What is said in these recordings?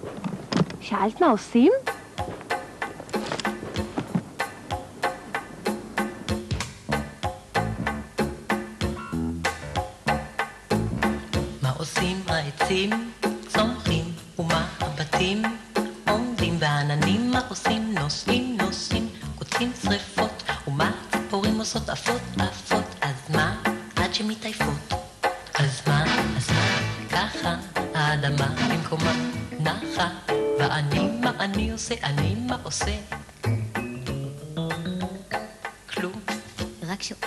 שאלת מה עושים? מה עושים העצים? צומחים, ומה הבתים? עומדים בעננים, מה עושים? נוסעים, נוסעים, קוצים שריפות, ומה ציפורים עושות? עפות, עפות, אז מה? עד שמתעייפות. אז מה? ככה האדמה במקומה נחה, ואני מה אני עושה? אני מה עושה? כלום. רק שואל.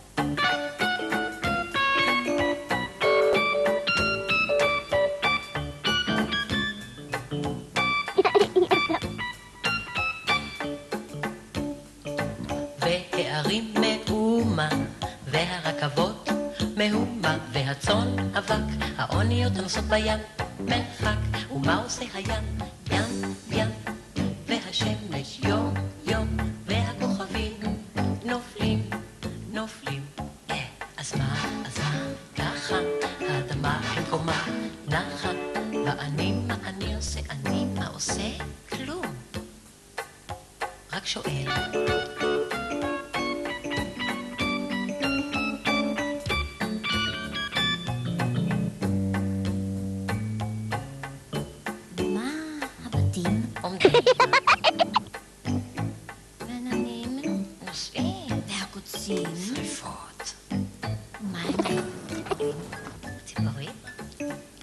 והערים מאומה, והרכבות מהומה, והצאן אבק, האוניות הנוסעות בים מרחק. ומה עושה הים? ים, ים, והשמש יום, יום, והכוכבים נופלים, נופלים. אז מה? ככה האדמה במקומה נחה, ואני מה אני עושה? אני מה עושה? כלום. רק שואל. מה הבתים? עומדים. ועננים? נוסעים. והקוצים? שריפות. ומה הם? ציפורים?